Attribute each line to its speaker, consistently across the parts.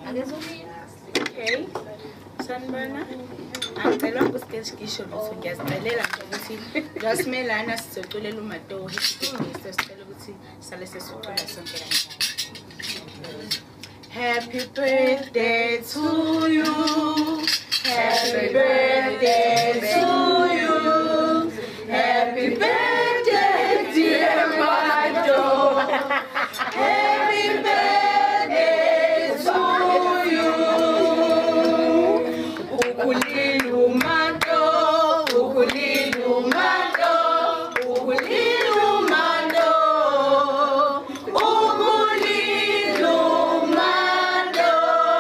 Speaker 1: Okay. Sanibona. Angicela ukusikesho lutho ngiyazicelela nje ukuthi ngasimelana sizoculela uMatohi sicela ukuthi sale sesicula sonke kanjalo. Happy birthday to you. Happy birthday to you. Happy birthday dear Mado. Happy birthday to you. Ukulilu Mado, ukulilu Mado, ukulilu Mado, ukulilu Mado.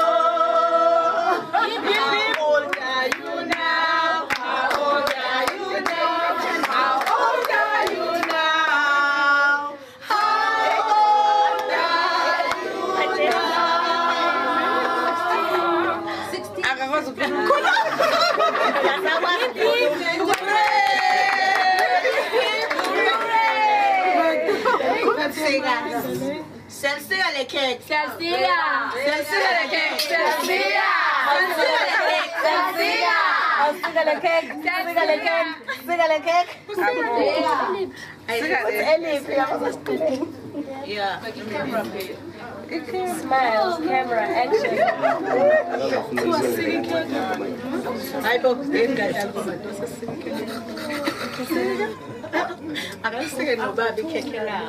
Speaker 1: How old are you now? How old are you now? How old are you now? How old are you now? 60. Celsia le cake. Celsia. Celsia le cake. Celsia. Celsia le cake. Celsia. Celsia le cake. Celsia le cake. Celsia le cake. Yeah.
Speaker 2: Smiles, camera, action.
Speaker 1: I hope they got I don't see nobody kicking out.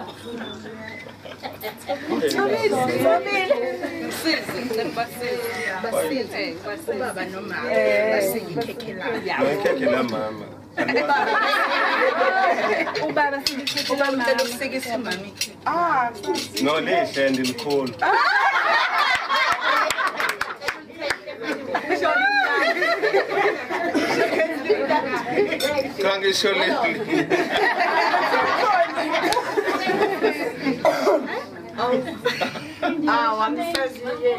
Speaker 3: No, let's end in cold. Can't get sure.
Speaker 1: Oh, I'm so sorry.